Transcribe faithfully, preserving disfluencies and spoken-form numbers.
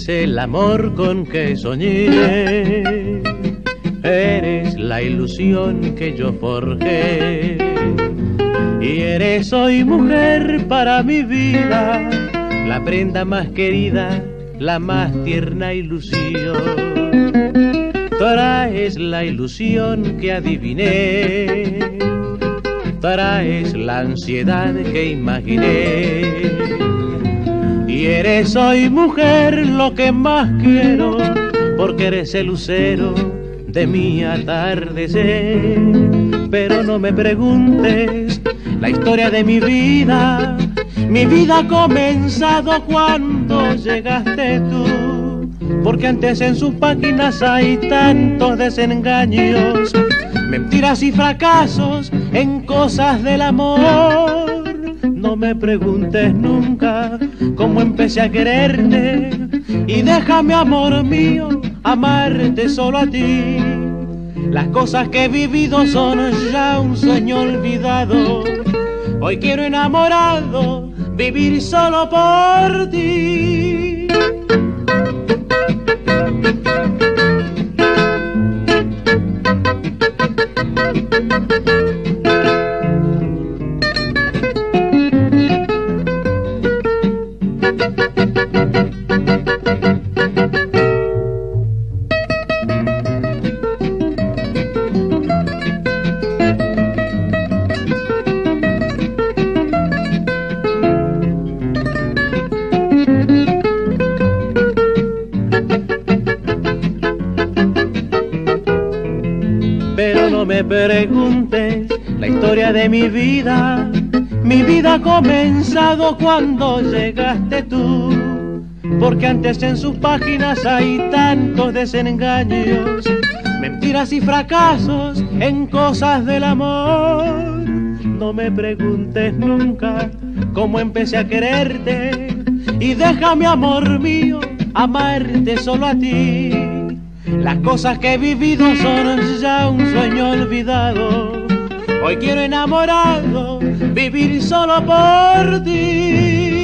Eres el amor con que soñé, eres la ilusión que yo forjé, y eres hoy mujer para mi vida, la prenda más querida, la más tierna ilusión. Traes la ilusión que adiviné, traes la ansiedad que imaginé, y eres hoy mujer lo que más quiero, porque eres el lucero de mi atardecer. Pero no me preguntes la historia de mi vida, mi vida ha comenzado cuando llegaste tú, porque antes en sus páginas hay tantos desengaños, mentiras y fracasos en cosas del amor. No me preguntes nunca cómo empecé a quererte, y déjame, amor mío, amarte solo a ti. Las cosas que he vivido son ya un sueño olvidado, hoy quiero enamorado vivir solo por ti. Pero no me preguntes la historia de mi vida, mi vida ha comenzado cuando llegaste tú, porque antes en sus páginas hay tantos desengaños, mentiras y fracasos en cosas del amor. No me preguntes nunca cómo empecé a quererte, y déjame, amor mío, amarte solo a ti. Las cosas que he vivido son ya un sueño olvidado, hoy quiero enamorado vivir solo por ti.